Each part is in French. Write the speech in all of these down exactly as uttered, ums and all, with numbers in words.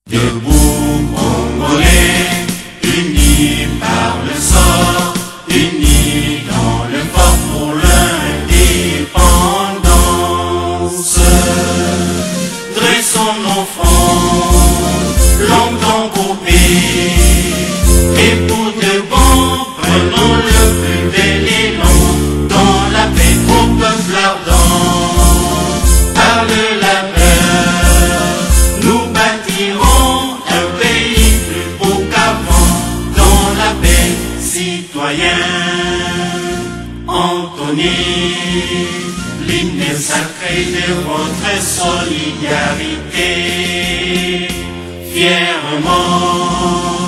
Debout, Congolais, unis par le sort, unis dans le fort pour l'indépendance. Dressons nos fronts, longtemps coupés, et pour de bon, prenons le plus bel élan, dans la paix au peuple ardent. Par le labeur, nous bâtirons un pays plus beau qu'avant, dans la paix citoyen. Entonnez l'hymne sacré de votre solidarité, fièrement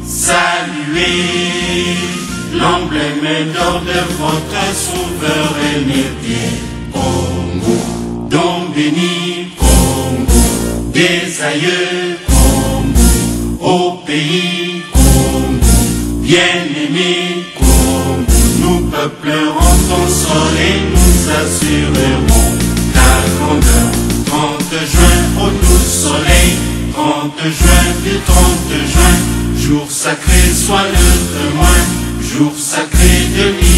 saluez l'emblème d'or de votre souveraineté. Congo, don béni, Congo, des aïeux, Congo, au pays, Congo, bien-aimé, Congo, nous peuplerons ton sol et nous assurerons ta grandeur. trente juin au doux soleil, trente juin du trente juin, jour sacré soit le témoin, jour sacré de l'I